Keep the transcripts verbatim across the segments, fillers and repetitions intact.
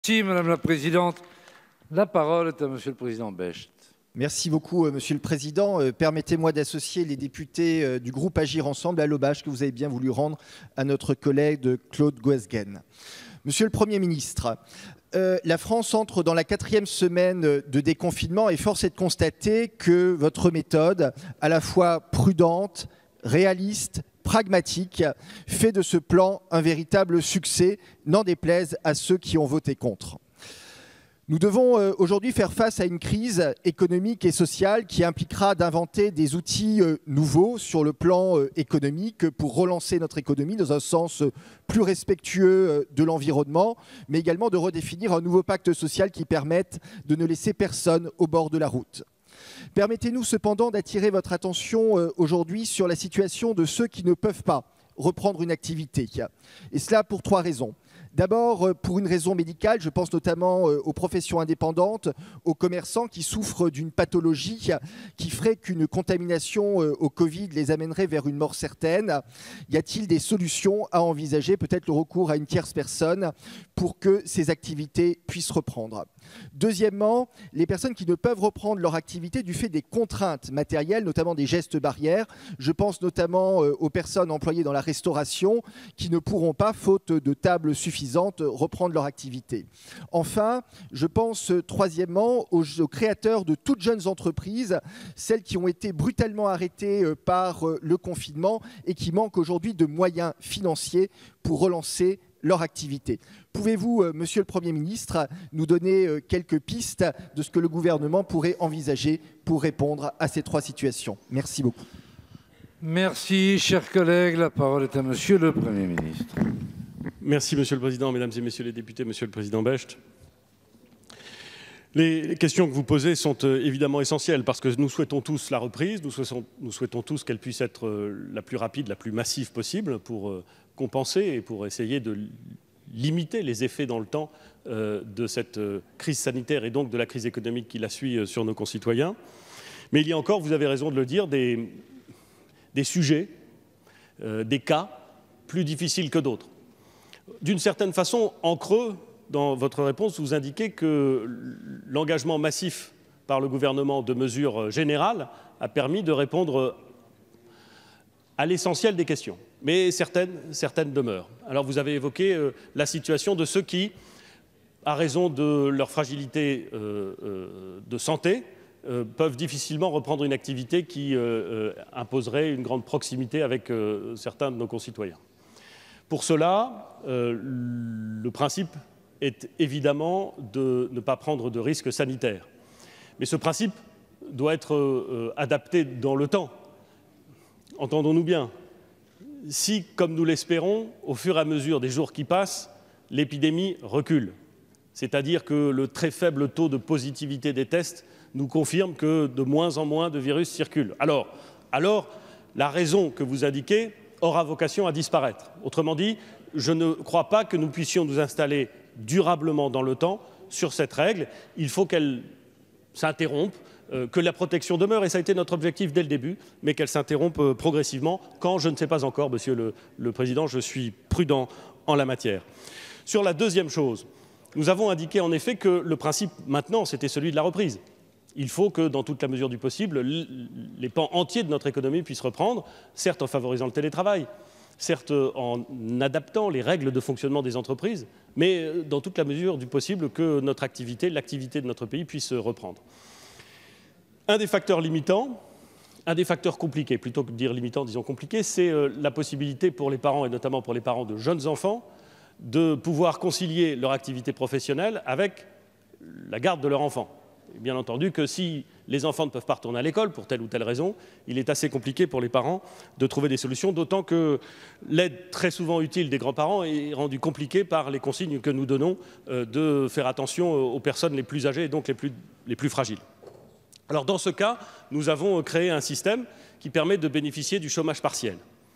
Merci Madame la Présidente. La parole est à Monsieur le Président Becht. Merci beaucoup, euh, Monsieur le Président. Euh, Permettez-moi d'associer les députés euh, du groupe Agir Ensemble à l'hommage que vous avez bien voulu rendre à notre collègue Claude Goesgen. Monsieur le Premier ministre, euh, la France entre dans la quatrième semaine de déconfinement et force est de constater que votre méthode, à la fois prudente, réaliste, pragmatique, fait de ce plan un véritable succès, n'en déplaise à ceux qui ont voté contre. Nous devons euh, aujourd'hui faire face à une crise économique et sociale qui impliquera d'inventer des outils euh, nouveaux sur le plan euh, économique pour relancer notre économie dans un sens euh, plus respectueux euh, de l'environnement, mais également de redéfinir un nouveau pacte social qui permette de ne laisser personne au bord de la route. Permettez-nous cependant d'attirer votre attention euh, aujourd'hui sur la situation de ceux qui ne peuvent pas reprendre une activité. Et cela pour trois raisons. D'abord, pour une raison médicale, je pense notamment aux professions indépendantes, aux commerçants qui souffrent d'une pathologie qui ferait qu'une contamination au Covid les amènerait vers une mort certaine. Y a-t-il des solutions à envisager, peut-être le recours à une tierce personne, pour que ces activités puissent reprendre? Deuxièmement, les personnes qui ne peuvent reprendre leur activité du fait des contraintes matérielles, notamment des gestes barrières. Je pense notamment aux personnes employées dans la restauration qui ne pourront pas, faute de tables suffisantes, reprendre leur activité. Enfin, je pense troisièmement aux, aux créateurs de toutes jeunes entreprises, celles qui ont été brutalement arrêtées par le confinement et qui manquent aujourd'hui de moyens financiers pour relancer leur activité. Pouvez-vous, euh, Monsieur le Premier ministre, nous donner euh, quelques pistes de ce que le gouvernement pourrait envisager pour répondre à ces trois situations? Merci beaucoup. Merci, chers collègues. La parole est à Monsieur le Premier ministre. Merci, Monsieur le Président, Mesdames et Messieurs les députés, Monsieur le Président Becht. Les questions que vous posez sont euh, évidemment essentielles parce que nous souhaitons tous la reprise, nous souhaitons, nous souhaitons tous qu'elle puisse être euh, la plus rapide, la plus massive possible pour euh, compenser et pour essayer de limiter les effets dans le temps euh, de cette euh, crise sanitaire et donc de la crise économique qui la suit euh, sur nos concitoyens. Mais il y a encore, vous avez raison de le dire, des, des sujets, euh, des cas plus difficiles que d'autres. D'une certaine façon, en creux, dans votre réponse, vous indiquez que l'engagement massif par le gouvernement de mesures générales a permis de répondre à l'essentiel des questions. Mais certaines, certaines demeurent. Alors vous avez évoqué euh, la situation de ceux qui, à raison de leur fragilité euh, euh, de santé, euh, peuvent difficilement reprendre une activité qui euh, euh, imposerait une grande proximité avec euh, certains de nos concitoyens. Pour cela, euh, le principe est évidemment de ne pas prendre de risques sanitaires. Mais ce principe doit être euh, adapté dans le temps. Entendons-nous bien. Si, comme nous l'espérons, au fur et à mesure des jours qui passent, l'épidémie recule, c'est-à-dire que le très faible taux de positivité des tests nous confirme que de moins en moins de virus circulent, alors, alors la raison que vous indiquez aura vocation à disparaître. Autrement dit, je ne crois pas que nous puissions nous installer durablement dans le temps sur cette règle. Il faut qu'elle s'interrompe, euh, que la protection demeure, et ça a été notre objectif dès le début, mais qu'elle s'interrompe euh, progressivement, quand je ne sais pas encore, Monsieur le, le Président, je suis prudent en la matière. Sur la deuxième chose, nous avons indiqué en effet que le principe maintenant, c'était celui de la reprise. Il faut que, dans toute la mesure du possible, les pans entiers de notre économie puissent reprendre, certes en favorisant le télétravail, certes en adaptant les règles de fonctionnement des entreprises, mais dans toute la mesure du possible que notre activité, l'activité de notre pays puisse reprendre. Un des facteurs limitants, un des facteurs compliqués, plutôt que de dire limitants, disons compliqués, c'est la possibilité pour les parents, et notamment pour les parents de jeunes enfants, de pouvoir concilier leur activité professionnelle avec la garde de leur enfant. Bien entendu que si les enfants ne peuvent pas retourner à l'école pour telle ou telle raison, il est assez compliqué pour les parents de trouver des solutions, d'autant que l'aide très souvent utile des grands-parents est rendue compliquée par les consignes que nous donnons euh, de faire attention aux personnes les plus âgées et donc les plus, les plus fragiles. Alors dans ce cas, nous avons créé un système qui permet de bénéficier du chômage partiel.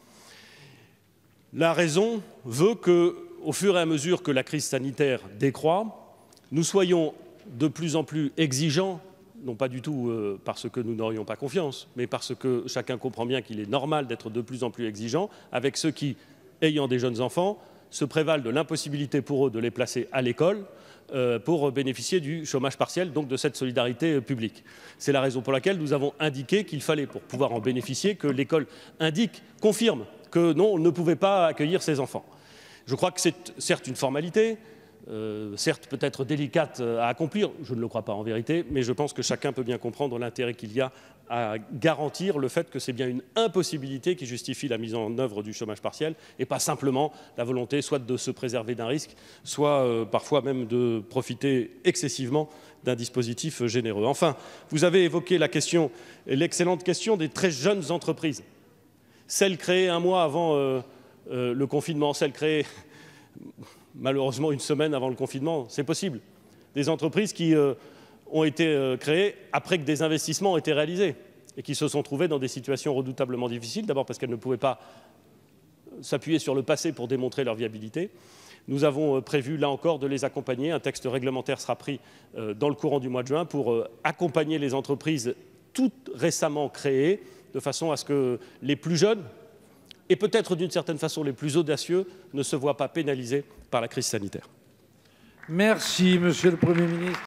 La raison veut qu'au fur et à mesure que la crise sanitaire décroît, nous soyons de plus en plus exigeants, non pas du tout euh, parce que nous n'aurions pas confiance, mais parce que chacun comprend bien qu'il est normal d'être de plus en plus exigeant avec ceux qui, ayant des jeunes enfants, se prévalent de l'impossibilité pour eux de les placer à l'école euh, pour bénéficier du chômage partiel, donc de cette solidarité publique. C'est la raison pour laquelle nous avons indiqué qu'il fallait, pour pouvoir en bénéficier, que l'école indique, confirme que non, on ne pouvait pas accueillir ces enfants. Je crois que c'est certes une formalité, Euh, certes peut-être délicate à accomplir, je ne le crois pas en vérité, mais je pense que chacun peut bien comprendre l'intérêt qu'il y a à garantir le fait que c'est bien une impossibilité qui justifie la mise en œuvre du chômage partiel et pas simplement la volonté soit de se préserver d'un risque, soit euh, parfois même de profiter excessivement d'un dispositif généreux. Enfin, vous avez évoqué la question, l'excellente question des très jeunes entreprises, celles créées un mois avant euh, euh, le confinement, celles créées malheureusement une semaine avant le confinement, c'est possible. Des entreprises qui euh, ont été euh, créées après que des investissements ont été réalisés et qui se sont trouvées dans des situations redoutablement difficiles, d'abord parce qu'elles ne pouvaient pas s'appuyer sur le passé pour démontrer leur viabilité. Nous avons euh, prévu, là encore, de les accompagner. Un texte réglementaire sera pris euh, dans le courant du mois de juin pour euh, accompagner les entreprises toutes récemment créées, de façon à ce que les plus jeunes, et peut-être d'une certaine façon les plus audacieux, ne se voient pas pénalisés par la crise sanitaire. Merci, Monsieur le Premier ministre.